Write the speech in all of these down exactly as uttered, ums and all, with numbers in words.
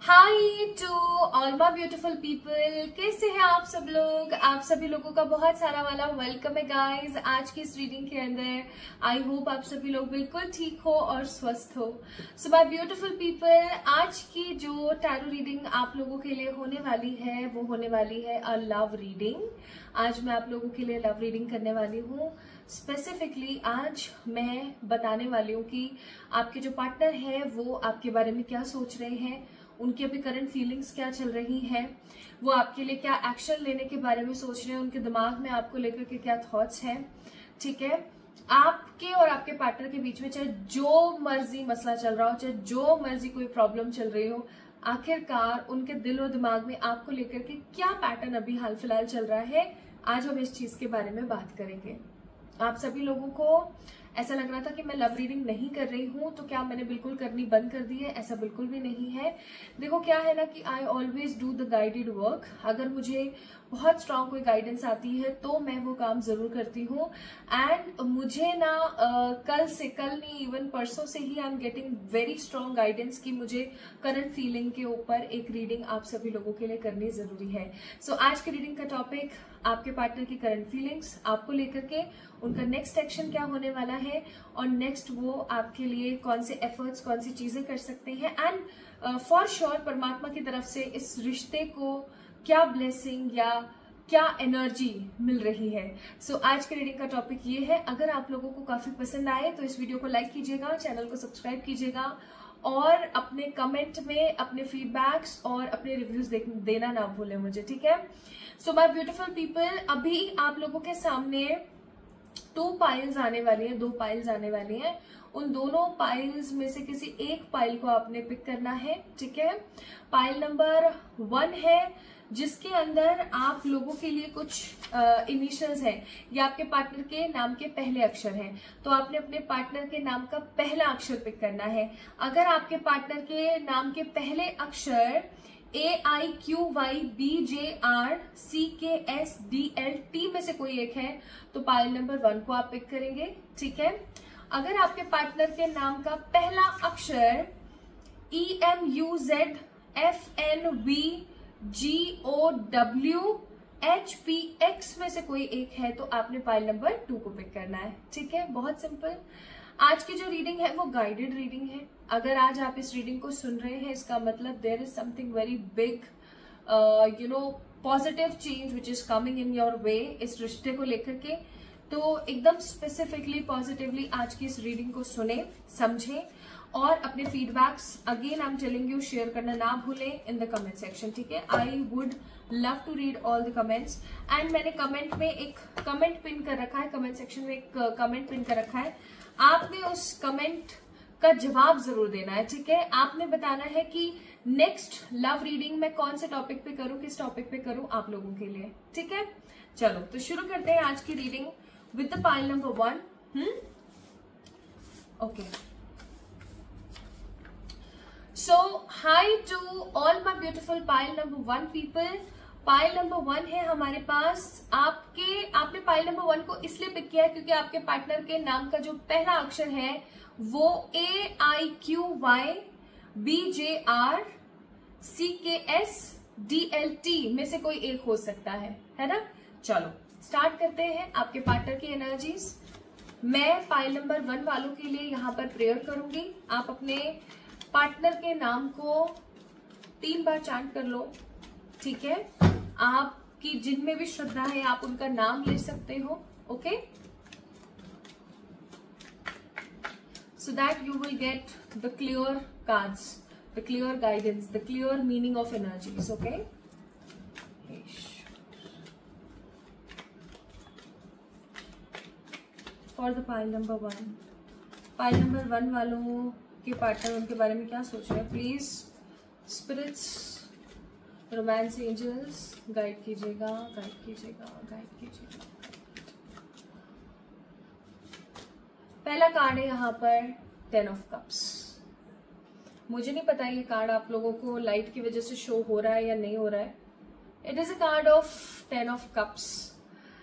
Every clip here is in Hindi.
High to all my beautiful people, कैसे हैं आप सब लोग। आप सभी लोगों का बहुत सारा वाला वेलकम है गाइज आज की इस रीडिंग के अंदर। आई होप आप सभी लोग बिल्कुल ठीक हो और स्वस्थ हो। सो माय ब्यूटीफुल पीपल, आज की जो टैरो रीडिंग आप लोगों के लिए होने वाली है वो होने वाली है अ लव रीडिंग। आज मैं आप लोगों के लिए लव रीडिंग करने वाली हूँ। स्पेसिफिकली आज मैं बताने वाली हूँ कि आपके जो पार्टनर है वो आपके बारे में क्या सोच रहे हैं, उनकी अभी करंट फीलिंग्स क्या चल रही हैं, वो आपके लिए क्या एक्शन लेने के बारे में सोच रहे हैं, उनके दिमाग में आपको लेकर के क्या थॉट्स हैं। ठीक है, आपके और आपके पार्टनर के बीच में चाहे जो मर्जी मसला चल रहा हो, चाहे जो मर्जी कोई प्रॉब्लम चल रही हो, आखिरकार उनके दिल और दिमाग में आपको लेकर के क्या पैटर्न अभी हाल फिलहाल चल रहा है, आज हम इस चीज के बारे में बात करेंगे। आप सभी लोगों को ऐसा लग रहा था कि मैं लव रीडिंग नहीं कर रही हूं, तो क्या मैंने बिल्कुल करनी बंद कर दी है? ऐसा बिल्कुल भी नहीं है। देखो क्या है ना कि I always do the guided work. अगर मुझे बहुत स्ट्रांग कोई गाइडेंस आती है तो मैं वो काम जरूर करती हूँ। एंड मुझे ना uh, कल से कल नहीं इवन परसों से ही I am getting very strong guidance कि मुझे करंट फीलिंग के ऊपर एक रीडिंग आप सभी लोगों के लिए करनी जरूरी है। सो so, आज की रीडिंग का टॉपिक आपके पार्टनर की करंट फीलिंग्स, आपको लेकर के उनका नेक्स्ट एक्शन क्या होने वाला है और नेक्स्ट वो आपके लिए कौन से एफर्ट्स, कौन सी चीजें कर सकते हैं। एंड फॉर श्योर परमात्मा की तरफ से इस रिश्ते को क्या ब्लेसिंग या क्या एनर्जी मिल रही है। सो so, आज के रीडिंग का टॉपिक ये है। अगर आप लोगों को काफी पसंद आए तो इस वीडियो को लाइक कीजिएगा, चैनल को सब्सक्राइब कीजिएगा और अपने कमेंट में अपने फीडबैक्स और अपने रिव्यूज देना ना भूलें मुझे। ठीक है, सो माय ब्यूटीफुल पीपल, अभी आप लोगों के सामने टू पाइल्स आने वाली है, दो पाइल्स आने वाली हैं। उन दोनों पाइल्स में से किसी एक पाइल को आपने पिक करना है। ठीक है, पाइल नंबर वन है जिसके अंदर आप लोगों के लिए कुछ इनिशियल्स हैं या आपके पार्टनर के नाम के पहले अक्षर हैं, तो आपने अपने पार्टनर के नाम का पहला अक्षर पिक करना है। अगर आपके पार्टनर के नाम के पहले अक्षर A I Q Y B J R C K S D L T में से कोई एक है तो पाइल नंबर वन को आप पिक करेंगे। ठीक है, अगर आपके पार्टनर के नाम का पहला अक्षर E M U Z F N V G O W H P X में से कोई एक है तो आपने पाइल नंबर टू को पिक करना है। ठीक है, बहुत सिंपल। आज की जो रीडिंग है वो गाइडेड रीडिंग है। अगर आज आप इस रीडिंग को सुन रहे हैं इसका मतलब there is something very big you know positive change which is coming in your way इस रिश्ते को लेकर के। तो एकदम स्पेसिफिकली पॉजिटिवली आज की इस रीडिंग को सुने, समझें और अपने feedbacks again I am telling you share करना ना भूलें इन द कमेंट सेक्शन। ठीक है, I would love to read all the comments. And मैंने कमेंट में एक कमेंट पिन कर रखा है, कमेंट सेक्शन में एक कमेंट पिन कर रखा है, आपने उस कमेंट का जवाब जरूर देना है। ठीक है, आपने बताना है कि नेक्स्ट लव रीडिंग मैं कौन से टॉपिक पे करूं, किस टॉपिक पे करूं आप लोगों के लिए। ठीक है, चलो तो शुरू करते हैं आज की reading with the pile number one. Hmm okay, so hi to all my beautiful pile number one people. Pile number one है हमारे पास। आपके आपने पाइल नंबर वन को इसलिए पिक किया है क्योंकि आपके पार्टनर के नाम का जो पहला अक्षर है वो A I Q Y B J R C K S D L T में से कोई एक हो सकता है, है ना। चलो स्टार्ट करते हैं आपके पार्टनर की एनर्जीज। मैं पाइल नंबर वन वालों के लिए यहाँ पर प्रेयर करूंगी। आप अपने पार्टनर के नाम को तीन बार चांट कर लो। ठीक है, आपकी जिनमें भी श्रद्धा है आप उनका नाम ले सकते हो। Okay, so that you will get the clear cards, the clear guidance, the clear meaning of energies. Okay, for the pile number one, pile number one वालों के पार्टनर उनके बारे में क्या सोच रहे हैं, please spirits, romance angels guide कीजिएगा, गाइड कीजिएगा, गाइड कीजिएगा। पहला कार्ड है यहाँ पर टेन ऑफ कप्स। मुझे नहीं पता ये कार्ड आप लोगों को लाइट की वजह से शो हो रहा है या नहीं हो रहा है। It is a card of ten of cups.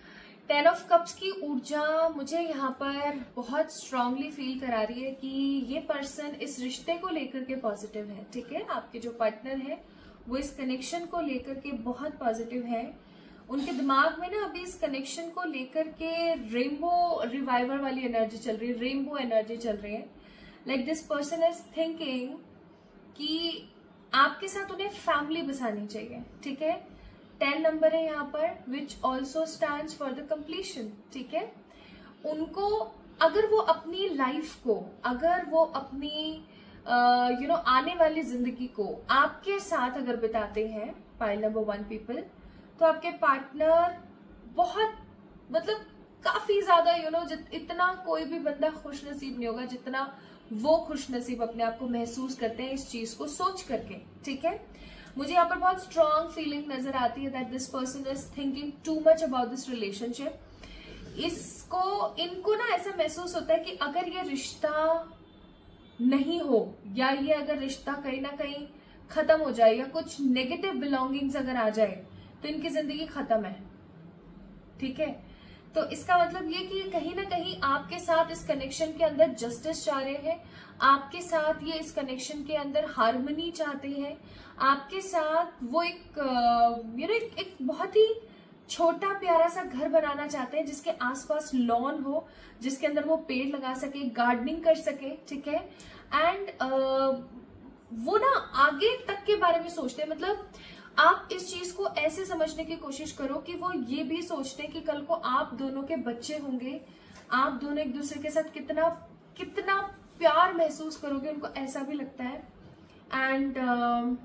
Ten of cups की ऊर्जा मुझे यहाँ पर बहुत स्ट्रांगली फील करा रही है कि ये पर्सन इस रिश्ते को लेकर के पॉजिटिव है, ठीक है। आपके जो पार्टनर है वो इस कनेक्शन को लेकर के बहुत पॉजिटिव है। उनके दिमाग में ना अभी इस कनेक्शन को लेकर के रेनबो रिवाइवर वाली एनर्जी चल रही है, रेनबो एनर्जी चल रही है। Like this person is thinking कि आपके साथ उन्हें फैमिली बसानी चाहिए, ठीक है। टेन नंबर है यहाँ पर, which also stands for the completion, ठीक है। उनको अगर वो अपनी लाइफ को, अगर वो अपनी you uh, know you know, आने वाली जिंदगी को आपके साथ अगर बिताते हैं, पाइल नंबर वन पीपल, तो आपके पार्टनर बहुत मतलब काफी ज्यादा यू नो इतना कोई भी बंदा खुश नसीब नहीं होगा जितना वो खुश नसीब अपने आप को महसूस करते हैं इस चीज को सोच करके, ठीक है। मुझे यहाँ पर बहुत स्ट्रॉन्ग फीलिंग नजर आती है that this person is thinking too much about this relationship. इसको इनको ना ऐसा महसूस होता है कि अगर ये रिश्ता नहीं हो या ये अगर रिश्ता कहीं ना कहीं खत्म हो जाए या कुछ नेगेटिव बिलोंगिंग्स अगर आ जाए तो इनकी जिंदगी खत्म है, ठीक है। तो इसका मतलब ये कि कहीं ना कहीं आपके साथ इस कनेक्शन के अंदर जस्टिस चाह रहे हैं, आपके साथ ये इस कनेक्शन के अंदर हार्मनी चाहते हैं, आपके साथ वो एक यू नो एक, एक बहुत ही छोटा प्यारा सा घर बनाना चाहते हैं जिसके आसपास लॉन हो, जिसके अंदर वो पेड़ लगा सके, गार्डनिंग कर सके, ठीक है। एंड uh, वो ना आगे तक के बारे में सोचते हैं। मतलब आप इस चीज को ऐसे समझने की कोशिश करो कि वो ये भी सोचते हैं कि कल को आप दोनों के बच्चे होंगे, आप दोनों एक दूसरे के साथ कितना कितना प्यार महसूस करोगे, उनको ऐसा भी लगता है। एंड uh,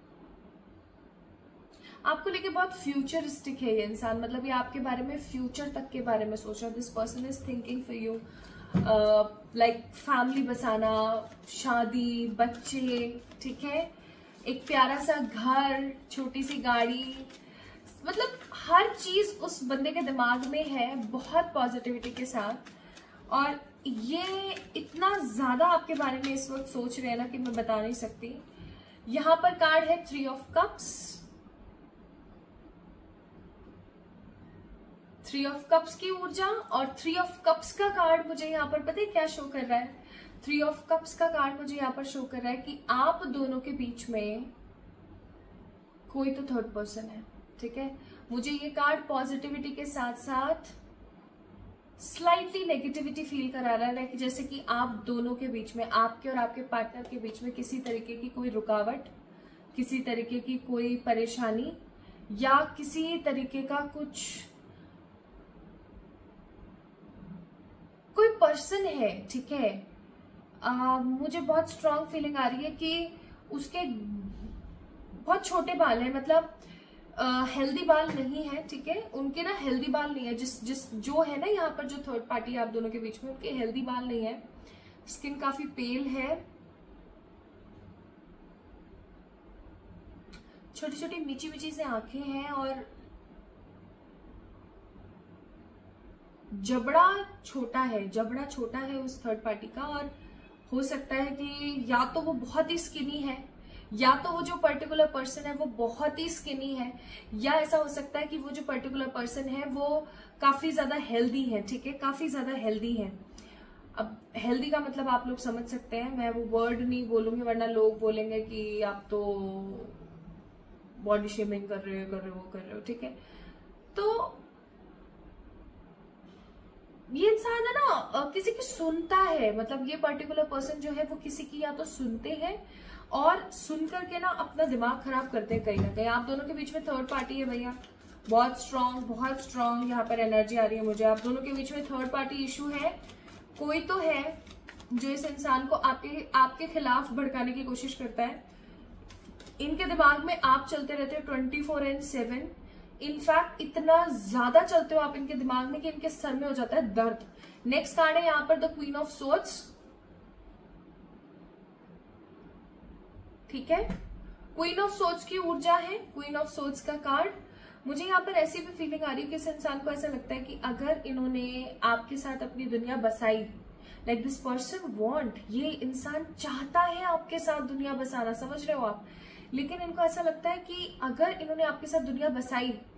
आपको लेके बहुत फ्यूचरिस्टिक है ये इंसान, मतलब ये आपके बारे में फ्यूचर तक के बारे में सोच रहा है। This person is thinking for you like family बसाना, शादी, बच्चे, ठीक है, एक प्यारा सा घर, छोटी सी गाड़ी, मतलब हर चीज उस बंदे के दिमाग में है बहुत पॉजिटिविटी के साथ। और ये इतना ज्यादा आपके बारे में इस वक्त सोच रहे हैं ना कि मैं बता नहीं सकती। यहां पर कार्ड है three of cups. Three of cups की ऊर्जा और थ्री ऑफ कप्स का कार्ड मुझे यहाँ पर पता है क्या शो कर रहा है। थ्री ऑफ कप्स का कार्ड मुझे यहाँ पर शो कर रहा है कि आप दोनों के बीच में कोई तो थर्ड पर्सन है, ठीक है। मुझे ये कार्ड पॉजिटिविटी के साथ साथ स्लाइटली नेगेटिविटी फील करा रहा है कि जैसे कि आप दोनों के बीच में, आपके और आपके पार्टनर के बीच में किसी तरीके की कोई रुकावट, किसी तरीके की कोई परेशानी या किसी तरीके का कुछ कोई पर्सन है, ठीक है। आ, मुझे बहुत स्ट्रांग फीलिंग आ रही है कि उसके बहुत छोटे बाल हैं, मतलब हेल्दी बाल नहीं है, ठीक है। उनके ना हेल्दी बाल नहीं है, जिस जिस जो है ना यहाँ पर जो थर्ड पार्टी आप दोनों के बीच में, उनके हेल्दी बाल नहीं है। स्किन काफी पेल है, छोटी छोटी मीची मीची से आंखें हैं और जबड़ा छोटा है, जबड़ा छोटा है उस थर्ड पार्टी का। और हो सकता है कि या तो वो बहुत ही स्किनी है, या तो वो जो पर्टिकुलर पर्सन है वो बहुत ही स्किनी है, या ऐसा हो सकता है कि वो जो पर्टिकुलर पर्सन है वो काफी ज्यादा हेल्दी है, ठीक है, काफी ज्यादा हेल्दी है। अब हेल्दी का मतलब आप लोग समझ सकते हैं, मैं वो वर्ड नहीं बोलूंगी वरना लोग बोलेंगे कि आप तो बॉडी शेमिंग कर रहे हो कर रहे हो कर रहे हो, ठीक है। तो ये इंसान है ना किसी की सुनता है, मतलब ये पर्टिकुलर पर्सन जो है वो किसी की या तो सुनते हैं और सुन करके ना अपना दिमाग खराब करते हैं कहीं ना कहीं। आप दोनों के बीच में थर्ड पार्टी है भैया, बहुत स्ट्रांग, बहुत स्ट्रांग यहाँ पर एनर्जी आ रही है मुझे। आप दोनों के बीच में थर्ड पार्टी इशू है, कोई तो है जो इस इंसान को आपके आपके खिलाफ भड़काने की कोशिश करता है। इनके दिमाग में आप चलते रहते हो twenty four and seven. In fact इतना ज्यादा चलते हो आप इनके दिमाग में कि इनके सर में हो जाता है दर्द। नेक्स्ट कार्ड है यहाँ पर द क्वीन ऑफ सोर्ड्स, ठीक है। क्वीन ऑफ सोर्ड्स की ऊर्जा है, क्वीन ऑफ सोर्ड्स का कार्ड। मुझे यहाँ पर ऐसी भी फीलिंग आ रही है कि इस इंसान को ऐसा लगता है कि अगर इन्होंने आपके साथ अपनी दुनिया बसाई, लाइक दिस पर्सन वांट, ये इंसान चाहता है आपके साथ दुनिया बसाना, समझ रहे हो आप। लेकिन इनको ऐसा लगता है कि अगर इन्होंने आपके साथ दुनिया बसाई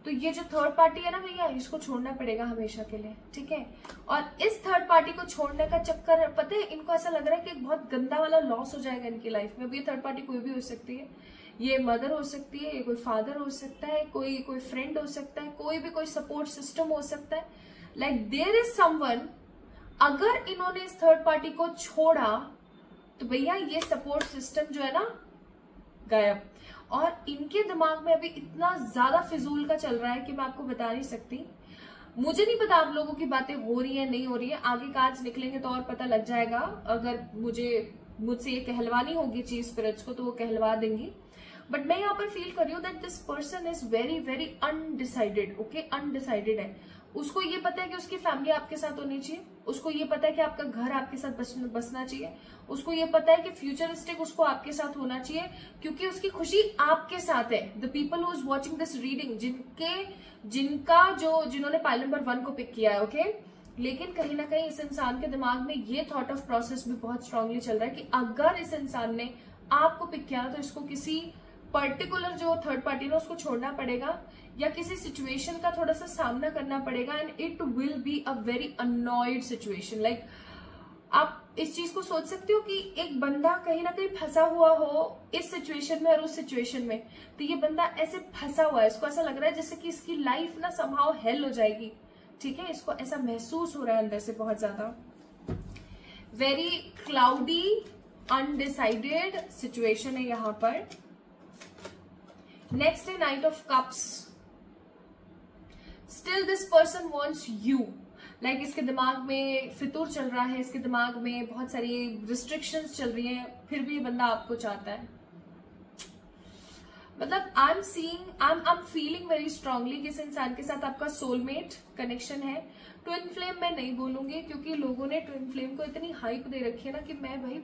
तो ये जो थर्ड पार्टी है ना भैया, इसको छोड़ना पड़ेगा हमेशा के लिए, ठीक है। और इस थर्ड पार्टी को छोड़ने का चक्कर, पता है इनको ऐसा लग रहा है कि एक बहुत गंदा वाला लॉस हो जाएगा इनकी लाइफ में। अब ये थर्ड पार्टी कोई भी हो सकती है, ये मदर हो सकती है, ये कोई फादर हो सकता है, कोई कोई फ्रेंड हो सकता है, कोई भी कोई सपोर्ट सिस्टम हो सकता है। लाइक देयर इज समवन, अगर इन्होंने इस थर्ड पार्टी को छोड़ा तो भैया ये सपोर्ट सिस्टम जो है ना गायब। और इनके दिमाग में अभी इतना ज्यादा फिजूल का चल रहा है कि मैं आपको बता नहीं सकती। मुझे नहीं पता आप लोगों की बातें हो रही है नहीं हो रही है, आगे कार्ड्स निकलेंगे तो और पता लग जाएगा। अगर मुझे मुझसे ये कहलवानी होगी चीज स्पिरिट्स को तो वो कहलवा देंगी। बट मैं यहाँ पर फील कर रही हूँ that this person is very very undecided. Okay, undecided है। उसको ये पता है कि उसकी फैमिली आपके साथ होनी चाहिए, उसको ये पता है कि आपका घर आपके साथ बस, बसना चाहिए, उसको ये पता है कि फ्यूचरिस्टिक उसको आपके साथ होना चाहिए, क्योंकि उसकी खुशी आपके साथ है। The people who is watching this reading, जिनके जिनका जो जिन्होंने पाइल नंबर वन को पिक किया है, ओके okay? लेकिन कहीं ना कहीं इस इंसान के दिमाग में ये थॉट ऑफ प्रोसेस भी बहुत स्ट्रांगली चल रहा है कि अगर इस इंसान ने आपको पिक किया तो इसको किसी पर्टिकुलर जो थर्ड पार्टी है उसको छोड़ना पड़ेगा या किसी सिचुएशन का थोड़ा सा सामना करना पड़ेगा। And it will be a very annoyed situation. Like आप इस चीज को सोच सकते हो कि एक बंदा कहीं ना कहीं फंसा हुआ हो इस सिचुएशन में और उस सिचुएशन में, तो ये बंदा ऐसे फंसा हुआ है, इसको ऐसा लग रहा है जैसे कि इसकी लाइफ ना समहाउ हेल हो जाएगी, ठीक है। इसको ऐसा महसूस हो रहा है अंदर से बहुत ज्यादा। वेरी क्लाउडी अनडिसाइडेड सिचुएशन है यहाँ पर। नेक्स्ट है knight of cups. Still this person wants you. Like इसके दिमाग में फितूर चल रहा है, इसके दिमाग में बहुत सारी रिस्ट्रिक्शंस चल रही हैं, फिर भी बंदा आपको चाहता है। मतलब I am seeing I am I am feeling very strongly कि इस इंसान के साथ आपका सोलमेट कनेक्शन है। ट्विन फ्लेम मैं नहीं बोलूंगी क्योंकि लोगों ने ट्विन फ्लेम को इतनी हाइप दे रखी है ना कि मैं भाई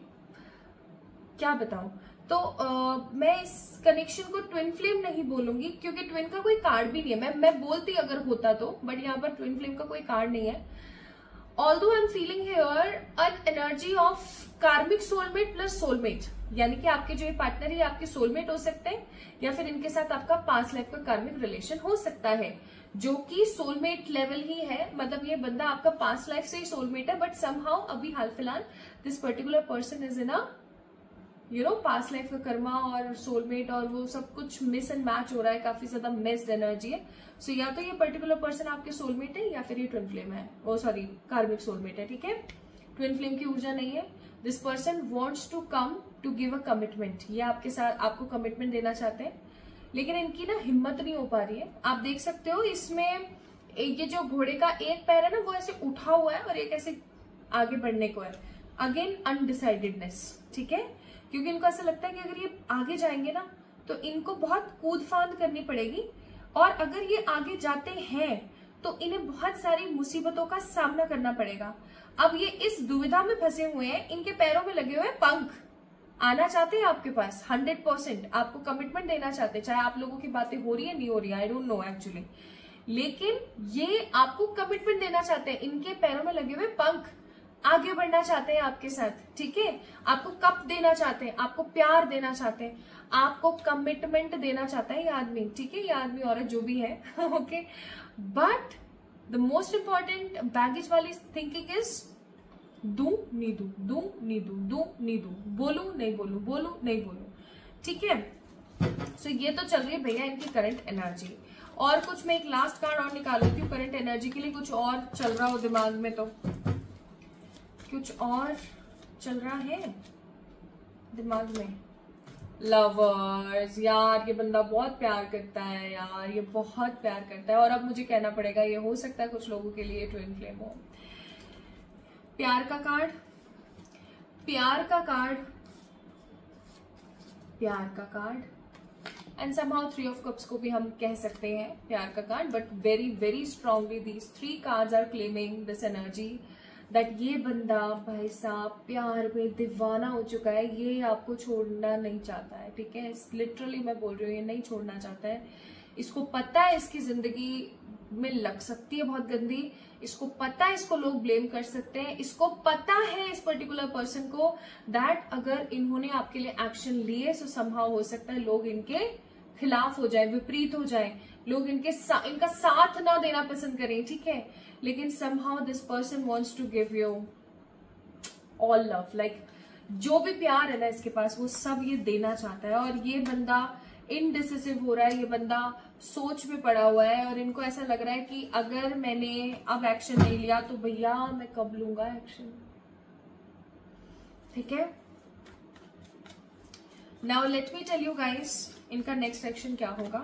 क्या बताऊं। तो आ, मैं इस कनेक्शन को ट्विन फ्लेम नहीं बोलूंगी क्योंकि ट्विन का कोई कार्ड भी नहीं है। मैं मैं बोलती अगर होता तो, बट यहाँ पर ट्विन फ्लेम का कोई कार्ड नहीं है। Although I am feeling here an energy of karmic soulmate plus soulmate, यानी कि आपके जो ये पार्टनर है आपके सोलमेट हो सकते हैं या फिर इनके साथ आपका पास्ट लाइफ का कार्मिक रिलेशन हो सकता है जो कि सोलमेट लेवल ही है। मतलब ये बंदा आपका पास्ट लाइफ से ही सोलमेट है, बट समहाउ अभी हाल फिलहाल this particular person is in a you know past life का कर्मा और सोलमेट और वो सब कुछ मिस एंड मैच हो रहा है, काफी ज्यादा मिस्ड एनर्जी है। सो so, या तो ये पर्टिकुलर पर्सन आपके सोलमेट है या फिर ये ट्विन फ्लेम है, ओ सॉरी कार्मिक सोलमेट है, ठीक है। ट्विन फ्लेम की ऊर्जा नहीं है। This person wants to come to give a commitment. ये आपके साथ आपको कमिटमेंट देना चाहते हैं, लेकिन इनकी ना हिम्मत नहीं हो पा रही है। आप देख सकते हो इसमें ये जो घोड़े का एक पैर है ना वो ऐसे उठा हुआ है और एक ऐसे आगे बढ़ने को है। अगेन अनडिसाइडेडनेस, ठीक है, क्योंकि इनको ऐसा लगता है कि अगर ये आगे जाएंगे ना तो इनको बहुत कूद फांद करनी पड़ेगी, और अगर ये आगे जाते हैं तो इन्हें बहुत सारी मुसीबतों का सामना करना पड़ेगा। अब ये इस दुविधा में फंसे हुए हैं, इनके पैरों में लगे हुए पंख। आना चाहते हैं आपके पास हंड्रेड परसेंट, आपको कमिटमेंट देना चाहते हैं, चाहे आप लोगों की बातें हो रही है नहीं हो रही है, आई डोंट नो एक्चुअली, लेकिन ये आपको कमिटमेंट देना चाहते हैं। इनके पैरों में लगे हुए पंख, आगे बढ़ना चाहते हैं आपके साथ, ठीक है। आपको कप देना चाहते हैं, आपको प्यार देना चाहते हैं, आपको कमिटमेंट देना चाहता है ये आदमी, ठीक है, ये आदमी औरत जो भी है, okay. But the most important baggage वाली थिंकिंग इज दू नहीं दू, दू नहीं दू, दू नहीं दू, बोलू नहीं बोलू, बोलू नहीं बोलू, ठीक है। सो so, ये तो चल रही है भैया इनकी करंट एनर्जी। और कुछ मैं एक लास्ट कार्ड और निकाल लेती हूँ करंट एनर्जी के लिए। कुछ और चल रहा हो दिमाग में तो कुछ और चल रहा है दिमाग में। लवर्स, यार ये बंदा बहुत प्यार करता है यार, ये बहुत प्यार करता है। और अब मुझे कहना पड़ेगा ये हो सकता है कुछ लोगों के लिए ट्विन फ्लेम हो। प्यार का कार्ड, प्यार का कार्ड, प्यार का card and somehow three of cups को भी हम कह सकते हैं प्यार का card. But very very strongly these three cards are claiming this energy that ये बंदा भाई साहब प्यार में दीवाना हो चुका है, ये आपको छोड़ना नहीं चाहता है, ठीक है। लिटरली मैं बोल रही हूँ, ये नहीं छोड़ना चाहता है। इसको पता है इसकी जिंदगी में लग सकती है बहुत गंदी, इसको पता है इसको लोग ब्लेम कर सकते हैं, इसको पता है इस पर्टिकुलर पर्सन को दैट अगर इन्होंने आपके लिए एक्शन लिए तो समहाउ हो सकता है लोग इनके खिलाफ हो जाए, विपरीत हो जाए, लोग इनके सा, इनका साथ ना देना पसंद करें, ठीक है, लेकिन somehow this person wants to give you all love, like जो भी प्यार है ना इसके पास वो सब ये देना चाहता है। और ये बंदा इनडिसिसिव हो रहा है, ये बंदा सोच में पड़ा हुआ है और इनको ऐसा लग रहा है कि अगर मैंने अब एक्शन नहीं लिया तो भैया मैं कब लूंगा एक्शन, ठीक है। Now let me tell you guys इनका नेक्स्ट एक्शन क्या होगा।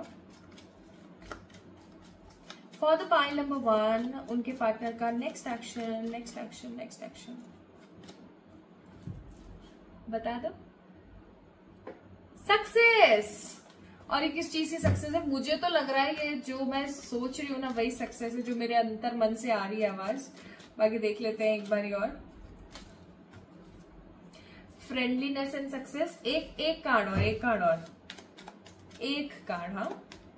For the pile number one, उनके पार्टनर का next action next action next action बता दो। सक्सेस। और ये किस चीज की सक्सेस है? मुझे तो लग रहा है ये जो मैं सोच रही हूँ ना वही सक्सेस है जो मेरे अंतर मन से आ रही है आवाज। बाकी देख लेते हैं एक बारी और। Friendliness and success. एक एक कार्ड और एक कार्ड और एक कार्ड, हाँ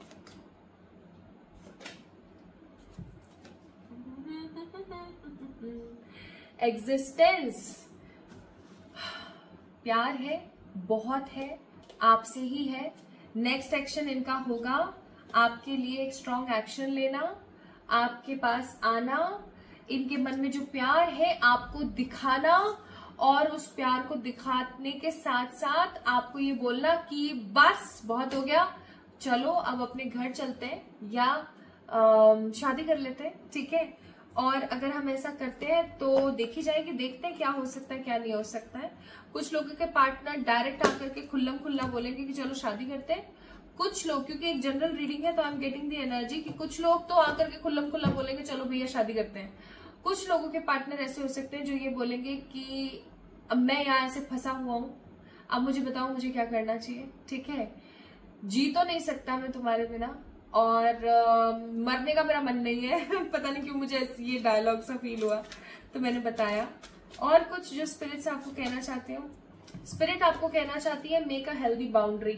एग्जिस्टेंस। प्यार है, बहुत है, आपसे ही है। नेक्स्ट एक्शन इनका होगा आपके लिए एक स्ट्रॉन्ग एक्शन लेना, आपके पास आना, इनके मन में जो प्यार है आपको दिखाना और उस प्यार को दिखाने के साथ साथ आपको ये बोलना कि बस बहुत हो गया, चलो अब अपने घर चलते हैं या आ, शादी कर लेते हैं, ठीक है। और अगर हम ऐसा करते हैं तो देखी जाएगी, देखते हैं क्या हो सकता है क्या नहीं हो सकता है। कुछ लोगों के पार्टनर डायरेक्ट आकर के खुल्लम खुल्ला बोलेंगे कि चलो शादी करते हैं। कुछ लोग, क्योंकि एक जनरल रीडिंग है तो I am getting the energy कि कुछ लोग तो आकर के खुल्लम खुल्ला बोलेंगे चलो भैया शादी करते हैं। कुछ लोगों के पार्टनर ऐसे हो सकते हैं जो ये बोलेंगे कि अब मैं यहाँ ऐसे फंसा हुआ हूं, अब मुझे बताओ मुझे क्या करना चाहिए, ठीक है। जी तो नहीं सकता मैं तुम्हारे बिना और uh, मरने का मेरा मन नहीं है पता नहीं क्यों मुझे ये डायलॉग सा फील हुआ तो मैंने बताया। और कुछ जो स्पिरिट्स आपको कहना चाहते हो, स्पिरिट आपको कहना चाहती है make a healthy boundary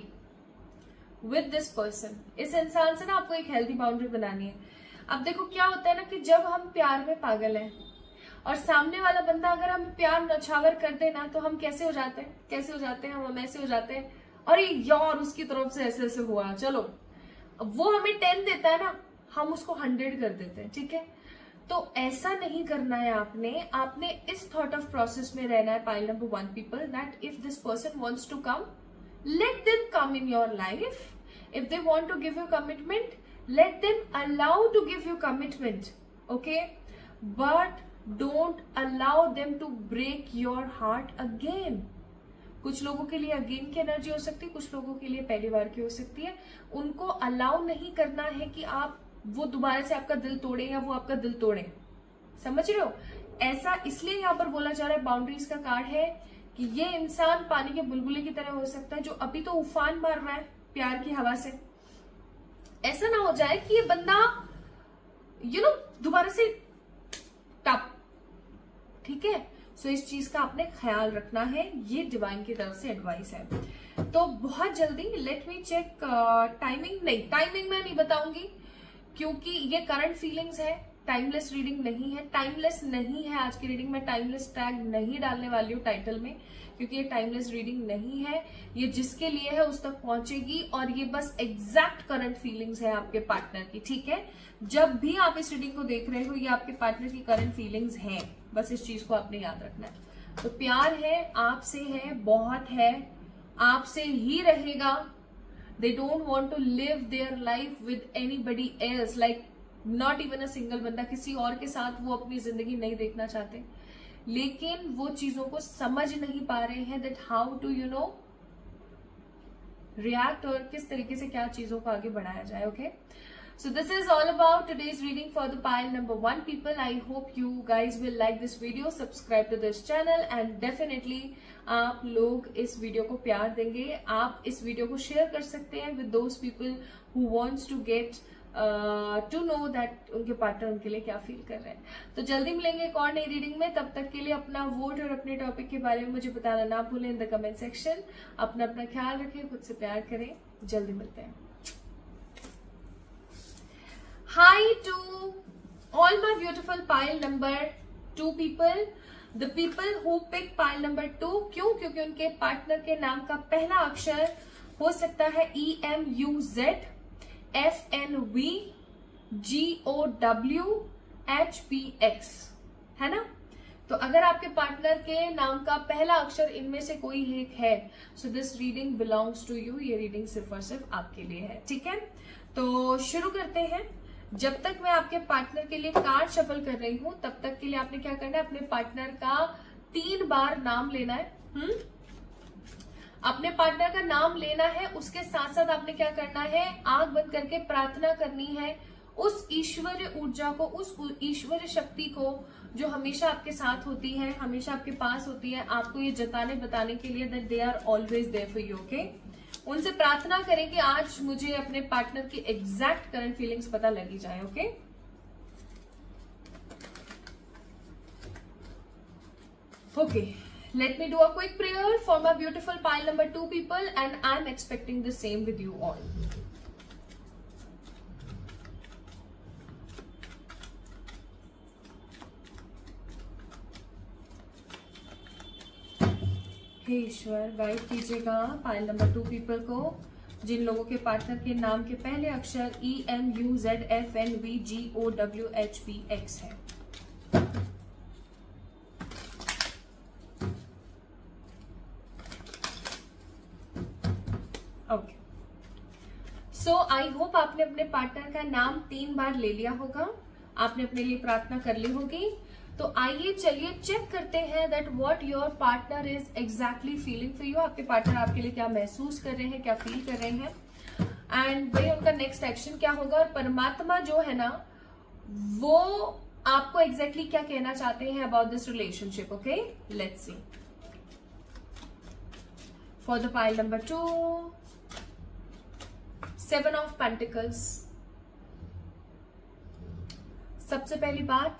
with this person. इस इंसान से ना आपको एक हेल्दी बाउंड्री बनानी है। अब देखो क्या होता है ना कि जब हम प्यार में पागल हैं और सामने वाला बंदा अगर हमें प्यार नछावर कर देना तो हम कैसे हो जाते हैं कैसे हो जाते हैं हम ऐसे हो जाते हैं, अरे यार उसकी तरफ से ऐसे ऐसे हुआ, चलो वो हमें टेन देता है ना, हम उसको हंड्रेड कर देते हैं, ठीक है। तो ऐसा नहीं करना है आपने आपने इस थॉट ऑफ प्रोसेस में रहना है pile number one people, that if this person wants to come let them come in your life. If they want to give you commitment, let them allow to give you commitment, okay, but don't allow them to break your heart again. कुछ लोगों के लिए अगेन की एनर्जी हो सकती है, कुछ लोगों के लिए पहली बार की हो सकती है। उनको अलाउ नहीं करना है कि आप वो दोबारा से आपका दिल तोड़े या वो आपका दिल तोड़े, समझ रहे हो। ऐसा इसलिए यहाँ पर बोला जा रहा है, बाउंड्रीज का कार्ड है कि ये इंसान पानी के बुलबुले की तरह हो सकता है जो अभी तो उफान मार रहा है प्यार की हवा से। ऐसा ना हो जाए कि ये बंदा यू नो दोबारा से टप, ठीक है। सो इस चीज का आपने ख्याल रखना है, ये डिवाइन की तरफ से एडवाइस है। तो बहुत जल्दी लेट मी चेक टाइमिंग। नहीं, टाइमिंग मैं नहीं बताऊंगी क्योंकि ये करंट फीलिंग्स है, टाइमलेस रीडिंग नहीं है। टाइमलेस नहीं है आज की रीडिंग में, टाइमलेस टैग नहीं डालने वाली हूँ टाइटल में क्योंकि ये टाइमलेस रीडिंग नहीं है। ये जिसके लिए है उस तक पहुंचेगी और ये बस एग्जैक्ट करंट फीलिंग्स है आपके पार्टनर की, ठीक है। जब भी आप इस रीडिंग को देख रहे हो ये आपके पार्टनर की करंट फीलिंग्स हैं, बस इस चीज को आपने याद रखना है। तो प्यार है, आपसे है, बहुत है, आपसे ही रहेगा। They don't want to live their life with anybody else, like not even a single बंदा, किसी और के साथ वो अपनी जिंदगी नहीं देखना चाहते, लेकिन वो चीजों को समझ नहीं पा रहे हैं that how to you know react और किस तरीके से क्या चीजों को आगे बढ़ाया जाए, okay. So this is all about today's reading for the pile number one people. I hope you guys will like this video, subscribe to this channel and definitely आप लोग इस वीडियो को प्यार देंगे। आप इस वीडियो को शेयर कर सकते हैं with those people who wants to get uh, to know that उनके पार्टनर उनके लिए क्या फील कर रहे हैं। तो जल्दी मिलेंगे एक और नई रीडिंग में, तब तक के लिए अपना वोट और अपने टॉपिक के बारे में मुझे बताना ना भूलें इन द कमेंट सेक्शन। अपना अपना ख्याल रखें, खुद से प्यार करें, जल्दी मिलते हैं। Hi to all my beautiful pile number two people, the people who pick pile number two। क्यों? क्योंकि उनके पार्टनर के नाम का पहला अक्षर हो सकता है E M U Z F N V G O W H P X, है ना। तो अगर आपके पार्टनर के नाम का पहला अक्षर इनमें से कोई एक है, so this reading belongs to you. ये रीडिंग सिर्फ और सिर्फ आपके लिए है, ठीक है। तो शुरू करते हैं। जब तक मैं आपके पार्टनर के लिए कार्ड शफल कर रही हूं, तब तक के लिए आपने क्या करना है, अपने पार्टनर का तीन बार नाम लेना है। हम्म अपने पार्टनर का नाम लेना है, उसके साथ साथ आपने क्या करना है, आंख बंद करके प्रार्थना करनी है उस ईश्वरीय ऊर्जा को, उस ईश्वरीय शक्ति को जो हमेशा आपके साथ होती है, हमेशा आपके पास होती है, आपको ये जताने बताने के लिए that they are always there for you, okay. उनसे प्रार्थना करें कि आज मुझे अपने पार्टनर की एग्जैक्ट करंट फीलिंग्स पता लगी जाए, okay. Okay, let me do a quick prayer for my beautiful pile number two people, and I'm expecting the same with you all. हे ईश्वर, गाइड कीजिएगा पाइल नंबर टू पीपल को, जिन लोगों के पार्टनर के नाम के पहले अक्षर E M U Z F N V G O W H P X है। ओके, सो आई होप आपने अपने पार्टनर का नाम तीन बार ले लिया होगा, आपने अपने लिए प्रार्थना कर ली होगी। तो आइए चलिए चेक करते हैं that what your partner is exactly feeling for you. आपके पार्टनर आपके लिए क्या महसूस कर रहे हैं, क्या फील कर रहे हैं, एंड भाई उनका नेक्स्ट एक्शन क्या होगा। और परमात्मा जो है ना, वो आपको एग्जैक्टली क्या कहना चाहते हैं about this relationship, okay. Let's see for the pile number two, seven of pentacles. सबसे पहली बात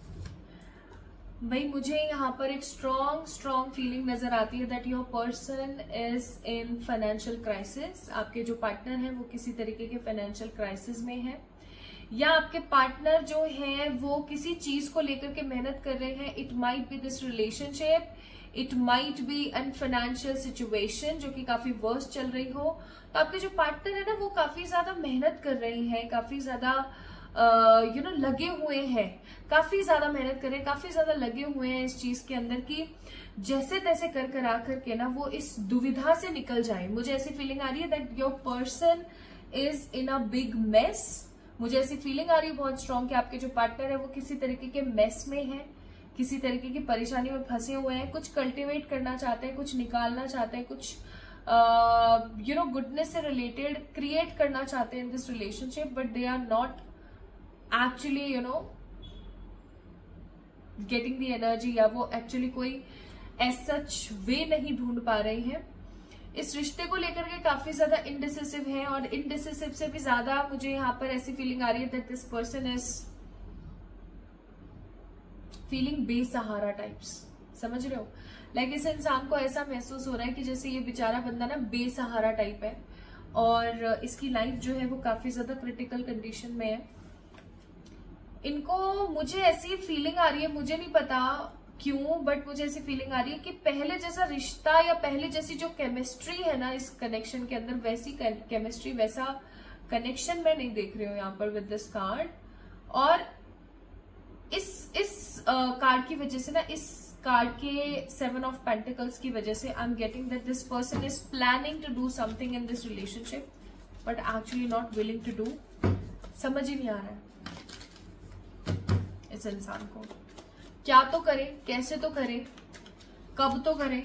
भाई, मुझे यहाँ पर एक स्ट्रॉन्ग स्ट्रॉन्ग फीलिंग नजर आती है that your person is in financial crisis. आपके जो पार्टनर है वो किसी तरीके के फाइनेंशियल क्राइसिस में है, या आपके पार्टनर जो है वो किसी चीज को लेकर के मेहनत कर रहे हैं। It might be this relationship, it might be an financial situation जो कि काफी वर्स्ट चल रही हो। तो आपके जो पार्टनर है ना, वो काफी ज्यादा मेहनत कर रहे हैं, काफी ज्यादा यू नो लगे हुए हैं, काफी ज्यादा मेहनत कर रहे हैं, काफी ज्यादा लगे हुए हैं इस चीज के अंदर कि जैसे तैसे कर कर आकर के ना वो इस दुविधा से निकल जाए। मुझे ऐसी फीलिंग आ रही है that your person is in a big mess. मुझे ऐसी फीलिंग आ रही है बहुत स्ट्रॉन्ग कि आपके जो पार्टनर है वो किसी तरीके के मेस में है, किसी तरीके की परेशानी में फंसे हुए हैं, कुछ कल्टिवेट करना चाहते हैं, कुछ निकालना चाहते हैं, कुछ यू नो गुडनेस से रिलेटेड क्रिएट करना चाहते हैं in this relationship, but they are not actually you know getting the energy, या वो एक्चुअली कोई एज सच वे नहीं ढूंढ पा रहे हैं। इस रिश्ते को लेकर के काफी ज्यादा इनडिसिसिव है, और इनडिसिसिव से भी ज्यादा मुझे यहाँ पर ऐसी फीलिंग आ रही है that this person is feeling बेसहारा टाइप्स। समझ रहे हो, लाइक like इस इंसान को ऐसा महसूस हो रहा है कि जैसे ये बेचारा बंदा ना बेसहारा टाइप है, और इसकी लाइफ जो है वो काफी ज्यादा क्रिटिकल कंडीशन में है। इनको मुझे ऐसी फीलिंग आ रही है, मुझे नहीं पता क्यों, बट मुझे ऐसी फीलिंग आ रही है कि पहले जैसा रिश्ता या पहले जैसी जो केमिस्ट्री है ना इस कनेक्शन के अंदर, वैसी केमिस्ट्री, वैसा कनेक्शन मैं नहीं देख रही हूँ यहाँ पर विद दिस कार्ड। और इस इस कार्ड uh, की वजह से ना, इस कार्ड के सेवन ऑफ पेंटिकल्स की वजह से I am getting that this person is planning to do something in this relationship but actually not willing to do. समझ ही नहीं आ रहा है इस इंसान को, क्या तो करे, कैसे तो करे, कब तो करे।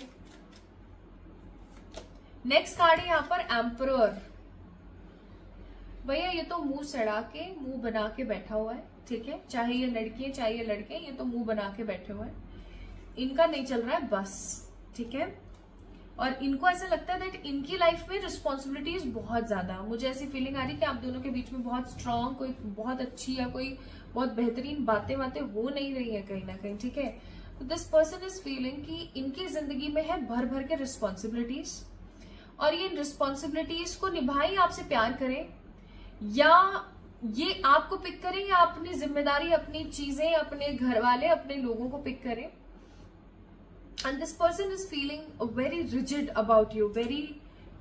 नेक्स्ट कार्ड है यहाँ पर एम्परर। भैया ये तो मुंह सड़ा के, मुंह बना के बैठा हुआ है, ठीक है, चाहे ये लड़की है चाहे ये लड़के, ये तो मुंह बना के बैठे हुए हैं, इनका नहीं चल रहा है बस, ठीक है। और इनको ऐसा लगता है दैट इनकी लाइफ में रिस्पॉन्सिबिलिटीज बहुत ज्यादा। मुझे ऐसी फीलिंग आ रही है कि आप दोनों के बीच में बहुत स्ट्रांग, कोई बहुत अच्छी या कोई बहुत बेहतरीन बातें बातें हो नहीं रही है कहीं ना कहीं, ठीक है। तो दिस पर्सन इज फीलिंग कि इनकी जिंदगी में है भर भर के रिस्पॉन्सिबिलिटीज, और ये रिस्पॉन्सिबिलिटीज को निभाएं, आपसे प्यार करें, या ये आपको पिक करें, या अपनी जिम्मेदारी, अपनी चीजें, अपने घर वाले, अपने लोगों को पिक करें। And this person is feeling very rigid about you, very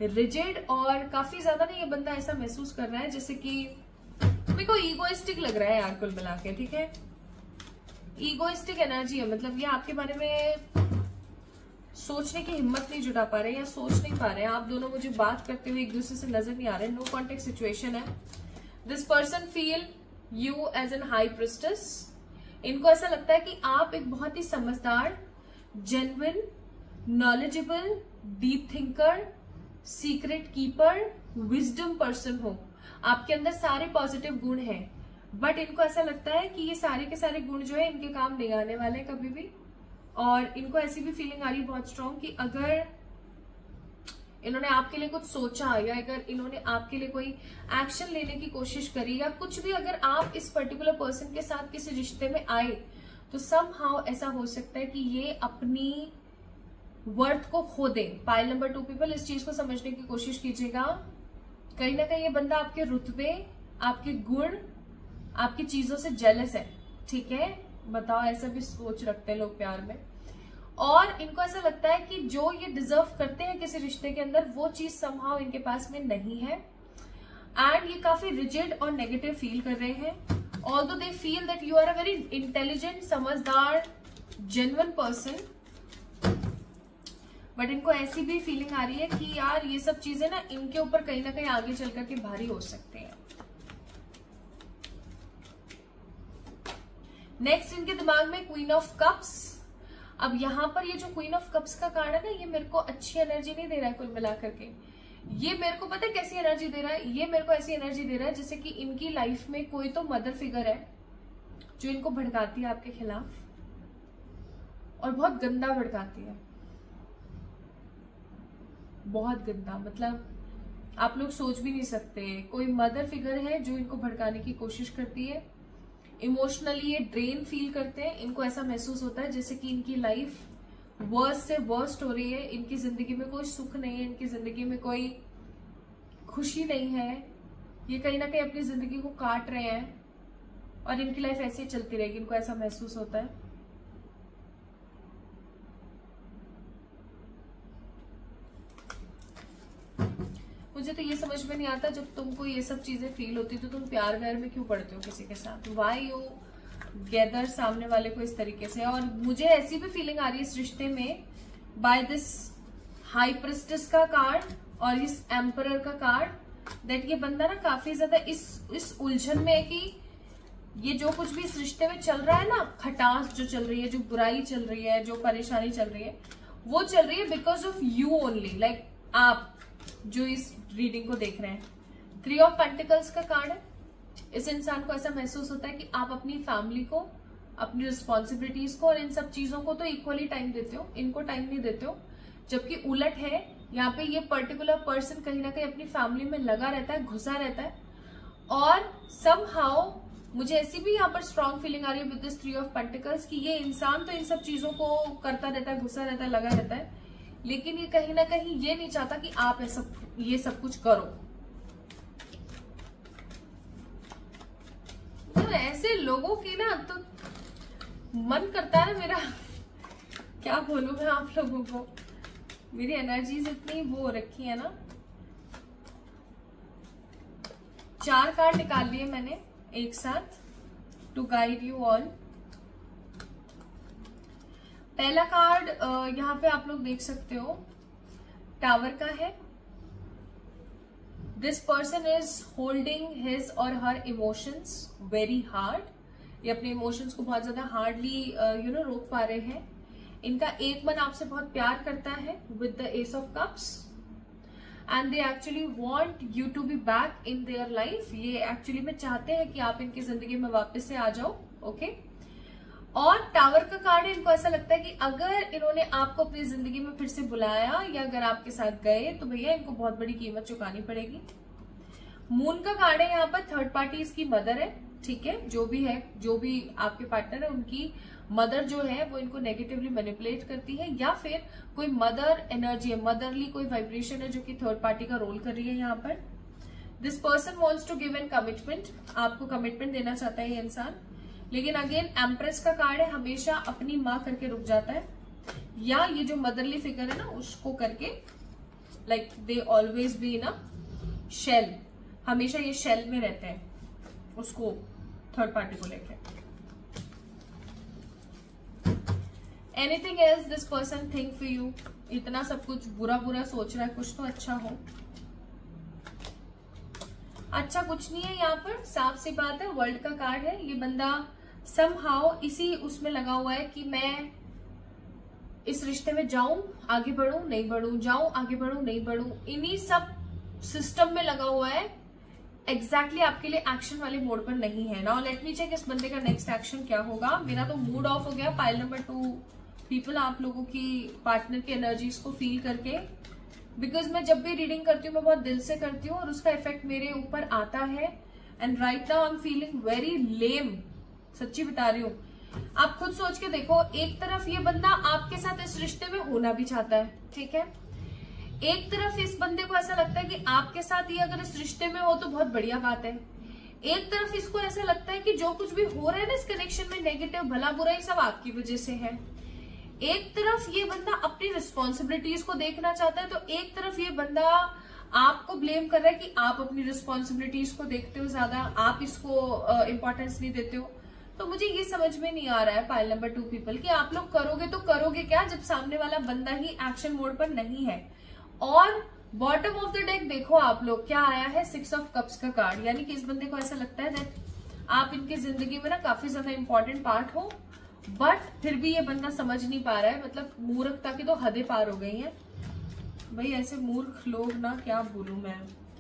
rigid, और काफी ज्यादा ना ये बंदा ऐसा महसूस कर रहा है जैसे कि मेरे को ईगोइस्टिक लग रहा है यार कुल मिला के, ठीक है। ईगोइस्टिक एनर्जी है, मतलब ये आपके बारे में सोचने की हिम्मत नहीं जुटा पा रहे या सोच नहीं पा रहे हैं। आप दोनों मुझे बात करते हुए एक दूसरे से नजर नहीं आ रहे, नो कॉन्टेक्ट सिचुएशन है। This person feel you as an high priestess. इनको ऐसा लगता है कि आप एक बहुत ही समझदार, genuine, knowledgeable, deep thinker, secret keeper, wisdom person हो। आपके अंदर सारे पॉजिटिव गुण हैं, बट इनको ऐसा लगता है कि ये सारे के सारे गुण जो है इनके काम नहीं आने वाले कभी भी। और इनको ऐसी भी फीलिंग आ रही है बहुत स्ट्रॉन्ग कि अगर इन्होंने आपके लिए कुछ सोचा या अगर इन्होंने आपके लिए कोई एक्शन लेने की कोशिश करी या कुछ भी, अगर आप इस पर्टिकुलर पर्सन के साथ किसी रिश्ते में आए तो समहाउ ऐसा हो सकता है कि ये अपनी वर्थ को खो दे। पाइल नंबर टू पीपल, इस चीज को समझने की कोशिश कीजिएगा। कहीं ना कहीं ये बंदा आपके रुतबे, आपके गुण, आपकी चीजों से जेलस है, ठीक है। बताओ, ऐसा भी सोच रखते हैं लोग प्यार में। और इनको ऐसा लगता है कि जो ये डिजर्व करते हैं किसी रिश्ते के अंदर, वो चीज समहाउ इनके पास में नहीं है। एंड ये काफी रिजिड और नेगेटिव फील कर रहे हैं। Although they feel that you are a very intelligent, समझदार, जेन्युइन पर्सन, बट इनको ऐसी भी फीलिंग आ रही है कि यार ये सब चीजें ना इनके ऊपर कहीं ना कहीं आगे चल करके भारी हो सकते हैं। नेक्स्ट इनके दिमाग में क्वीन ऑफ कप्स। अब यहाँ पर ये जो क्वीन ऑफ कप्स का कार्ड है ना, ये मेरे को अच्छी एनर्जी नहीं दे रहा है कुल मिलाकर के। ये मेरे को पता है कैसी एनर्जी दे रहा है, ये मेरे को ऐसी एनर्जी दे रहा है जैसे कि इनकी लाइफ में कोई तो मदर फिगर है जो इनको भड़काती है आपके खिलाफ, और बहुत गंदा भड़काती है, बहुत गंदा। मतलब आप लोग सोच भी नहीं सकते, कोई मदर फिगर है जो इनको भड़काने की कोशिश करती है। इमोशनली ये ड्रेन फील करते हैं, इनको ऐसा महसूस होता है जैसे कि इनकी लाइफ वर्स्ट से वर्स्ट हो रही है, इनकी जिंदगी में कोई सुख नहीं है, इनकी जिंदगी में कोई खुशी नहीं है। ये कहीं ना कहीं अपनी जिंदगी को काट रहे हैं और इनकी लाइफ ऐसे ही चलती रहेगी, इनको ऐसा महसूस होता है। मुझे तो ये समझ में नहीं आता, जब तुमको ये सब चीजें फील होती तो तुम प्यार व्यार में क्यों पड़ते हो किसी के साथ? वाई यू गैदर सामने वाले को इस तरीके से? और मुझे ऐसी भी फीलिंग आ रही है इस रिश्ते में बाय दिस हाई प्रिस्टेस का कार्ड और इस एम्परर का कार्ड, दैट ये बंदा ना काफी ज्यादा इस इस उलझन में है कि ये जो कुछ भी इस रिश्ते में चल रहा है ना, खटास जो चल रही है, जो बुराई चल रही है, जो परेशानी चल रही है, वो चल रही है because of you only. Like आप जो इस रीडिंग को देख रहे हैं, थ्री ऑफ पेंटिकल्स का कार्ड है। इस इंसान को ऐसा महसूस होता है कि आप अपनी फैमिली को, अपनी रिस्पॉन्सिबिलिटीज को और इन सब चीजों को तो इक्वली टाइम देते हो, इनको टाइम नहीं देते हो। जबकि उलट है, यहाँ पे ये पर्टिकुलर पर्सन कहीं ना कहीं अपनी फैमिली में लगा रहता है, घुसा रहता है। और समहाउ मुझे ऐसी भी यहाँ पर स्ट्रॉन्ग फीलिंग आ रही है with this three of pentacles कि ये इंसान तो इन सब चीजों को करता रहता है, घुसा रहता है, लगा रहता है, लेकिन ये कहीं ना कहीं ये नहीं चाहता कि आप ऐसा ये सब कुछ करो। तो ऐसे लोगों की ना तो मन करता है ना मेरा, क्या बोलूं मैं आप लोगों को, मेरी एनर्जीज इतनी वो हो रखी है ना। चार कार्ड निकाल लिए मैंने एक साथ टू गाइड यू ऑल। पहला कार्ड यहाँ पे आप लोग देख सकते हो, टावर का है। This person is holding his or her emotions very hard. ये अपने इमोशंस को बहुत ज्यादा हार्डली यू नो रोक पा रहे हैं। इनका एक मन आपसे बहुत प्यार करता है with the ace of cups, and they actually want you to be back in their life. ये एक्चुअली में चाहते हैं कि आप इनकी जिंदगी में वापस से आ जाओ, ओके okay? और टावर का कार्ड है, इनको ऐसा लगता है कि अगर इन्होंने आपको अपनी जिंदगी में फिर से बुलाया या अगर आपके साथ गए तो भैया इनको बहुत बड़ी कीमत चुकानी पड़ेगी। मून का कार्ड है, यहाँ पर थर्ड पार्टी इसकी मदर है, ठीक है। जो भी है, जो भी आपके पार्टनर है, उनकी मदर जो है वो इनको नेगेटिवली मैनिपुलेट करती है, या फिर कोई मदर एनर्जी है, मदरली कोई वाइब्रेशन है जो कि थर्ड पार्टी का रोल कर रही है यहाँ पर। This person wants to give an commitment, आपको कमिटमेंट देना चाहता है ये इंसान, लेकिन अगेन एम्प्रेस का कार्ड है, हमेशा अपनी माँ करके रुक जाता है, या ये जो मदरली फिगर है ना उसको करके like they always be in a shell, हमेशा ये शेल में रहते हैं उसको थर्ड पार्टी को लेके। Anything else this person think for you, इतना सब कुछ बुरा बुरा सोच रहा है, कुछ तो अच्छा हो। अच्छा कुछ नहीं है यहाँ पर, साफ सी बात है, वर्ल्ड का कार्ड है। ये बंदा समहाउ इसी उसमें लगा हुआ है कि मैं इस रिश्ते में जाऊं आगे बढ़ूं नहीं बढ़ूं, जाऊं आगे बढ़ूं नहीं बढ़ूं, इन्हीं सब सिस्टम में लगा हुआ है। एग्जैक्टली exactly आपके लिए एक्शन वाले मोड पर नहीं है। नाउ लेट मी चेक इस बंदे का नेक्स्ट एक्शन क्या होगा। मेरा तो मूड ऑफ हो गया पाइल नंबर टू पीपल, आप लोगों की पार्टनर की एनर्जीज को फील करके, बिकॉज मैं जब भी रीडिंग करती हूँ मैं बहुत दिल से करती हूँ और उसका इफेक्ट मेरे ऊपर आता है। And right now I am feeling very lame, सच्ची बता रही हूँ। आप खुद सोच के देखो, एक तरफ ये बंदा आपके साथ इस रिश्ते में होना भी चाहता है, ठीक है, एक तरफ इस बंदे को ऐसा लगता है कि आपके साथ ये अगर इस रिश्ते में हो तो बहुत बढ़िया बात है, एक तरफ इसको ऐसा लगता है कि जो कुछ भी हो रहा है ना इस कनेक्शन में नेगेटिव भला बुरा ही सब आपकी वजह से है। एक तरफ ये बंदा अपनी रिस्पॉन्सिबिलिटीज को देखना चाहता है, तो एक तरफ ये बंदा आपको ब्लेम कर रहा है कि आप अपनी रिस्पॉन्सिबिलिटीज को देखते हो ज्यादा, आप इसको इम्पोर्टेंस नहीं देते हो। तो मुझे ये समझ में नहीं आ रहा है पाइल नंबर टू पीपल कि आप लोग करोगे तो करोगे क्या जब सामने वाला बंदा ही एक्शन मोड पर नहीं है। और बॉटम ऑफ द डेक देखो आप लोग क्या आया है, सिक्स ऑफ कप्स का कार्ड, यानी कि इस बंदे को ऐसा लगता है दैट आप इनकी जिंदगी में ना काफी ज्यादा इंपॉर्टेंट पार्ट हो, बट फिर भी ये बंदा समझ नहीं पा रहा है। मतलब मूर्खता की तो हदें पार हो गई हैं भाई, ऐसे मूर्ख लोग ना क्या बोलूं मैं।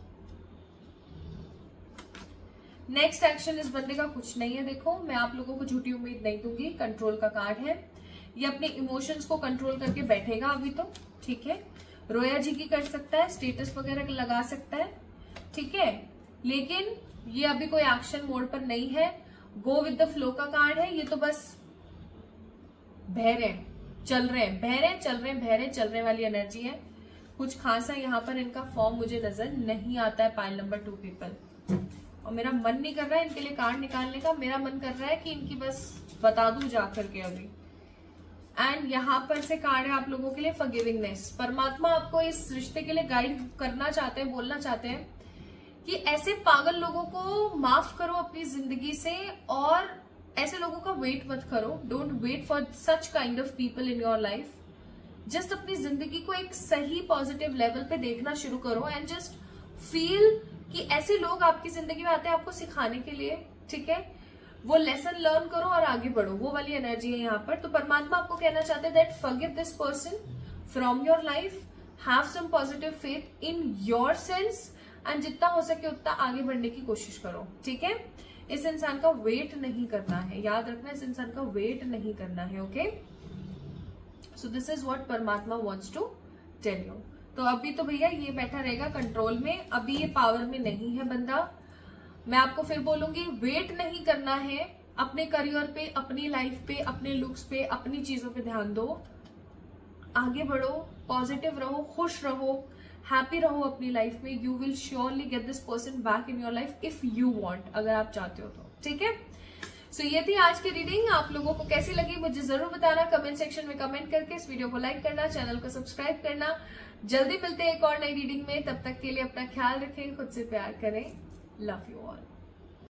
नेक्स्ट एक्शन इस बंदे का कुछ नहीं है। देखो मैं आप लोगों को झूठी उम्मीद नहीं दूंगी, कंट्रोल का कार्ड है, ये अपने इमोशंस को कंट्रोल करके बैठेगा अभी तो, ठीक है, रोया जी की कर सकता है, स्टेटस वगैरह लगा सकता है, ठीक है, लेकिन ये अभी कोई एक्शन मोड पर नहीं है। गो विद द फ्लो का कार्ड है, ये तो बस बह रहे हैं चल रहे हैं बह रहे हैं चल रहे हैं बह रहे चल रहे वाली एनर्जी है। कुछ खासा यहाँ पर इनका फॉर्म मुझे नजर नहीं आता है पाइल नंबर टू पीपल, और मेरा मन नहीं कर रहा है इनके लिए कार्ड निकालने का, मेरा मन कर रहा है कि इनकी बस बता दूं जा करके अभी। एंड यहाँ पर से कार्ड है आप लोगों के लिए फॉरगिविंगनेस। परमात्मा आपको इस रिश्ते के लिए गाइड करना चाहते हैं, बोलना चाहते हैं कि ऐसे पागल लोगों को माफ करो अपनी जिंदगी से, और ऐसे लोगों का वेट मत करो। Don't wait for such kind of people in your life. Just अपनी जिंदगी को एक सही पॉजिटिव लेवल पे देखना शुरू करो एंड जस्ट फील कि ऐसे लोग आपकी जिंदगी में आते हैं आपको सिखाने के लिए, ठीक है, वो लेसन लर्न करो और आगे बढ़ो, वो वाली एनर्जी है यहाँ पर। तो परमात्मा आपको कहना चाहते हैं that forgive this person from your life, have some positive faith in your selves, and जितना हो सके उतना आगे बढ़ने की कोशिश करो, ठीक है। इस इंसान का वेट नहीं करना है, याद रखना, इस इंसान का वेट नहीं करना है, okay. So this is what परमात्मा वांट्स टू टेल यू। तो अभी तो भैया ये बैठा रहेगा कंट्रोल में, अभी ये पावर में नहीं है बंदा। मैं आपको फिर बोलूंगी, वेट नहीं करना है, अपने करियर पे, अपनी लाइफ पे, अपने लुक्स पे, अपनी चीजों पे ध्यान दो, आगे बढ़ो, पॉजिटिव रहो, खुश रहो, हैप्पी रहो अपनी लाइफ में। You will surely get this person back in your life if you want, अगर आप चाहते हो तो, ठीक है। सो so, ये थी आज की रीडिंग। आप लोगों को कैसी लगी मुझे जरूर बताना, कमेंट सेक्शन में कमेंट करके, इस वीडियो को लाइक करना, चैनल को सब्सक्राइब करना। जल्दी मिलते हैं एक और नई रीडिंग में, तब तक के लिए अपना ख्याल रखें, खुद से प्यार करें, लव यू ऑल।